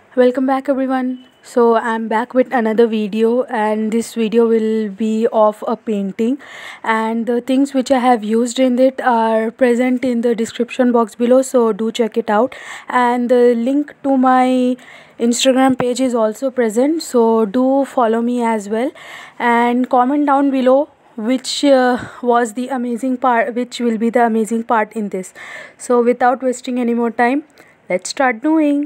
Welcome back everyone. So I'm back with another video, and this video will be of a painting, and the things which I have used in it are present in the description box below, so do check it out. And the link to my Instagram page is also present, so do follow me as well, and comment down below which was the amazing part, which will be the amazing part in this. So without wasting any more time, let's start doing.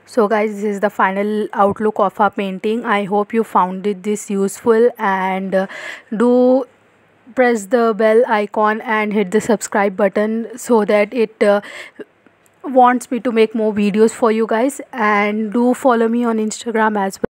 So guys, this is the final outlook of our painting. I hope you found this useful, and do press the bell icon and hit the subscribe button so that it wants me to make more videos for you guys, and do follow me on Instagram as well.